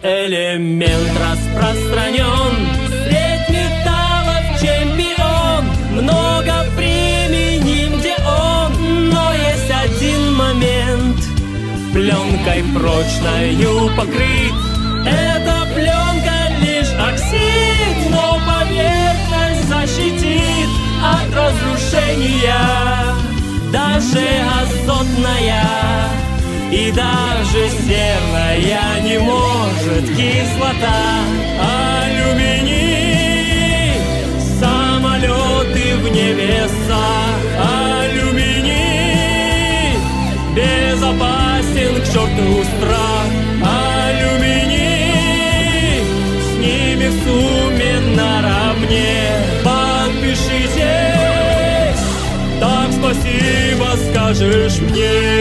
Элемент распространен, средь металлов чемпион, много применим, где он, но есть один момент. Пленкой прочною покрыт, эта пленка лишь оксид, но поверхность защитит от разрушения. Даже азотная и даже серная не может кислота. Алюминий, самолеты в небеса. Алюминий, безопасен к черту страх. Алюминий, с ними в сумме наравне. Подпишитесь, так спасибо скажешь мне.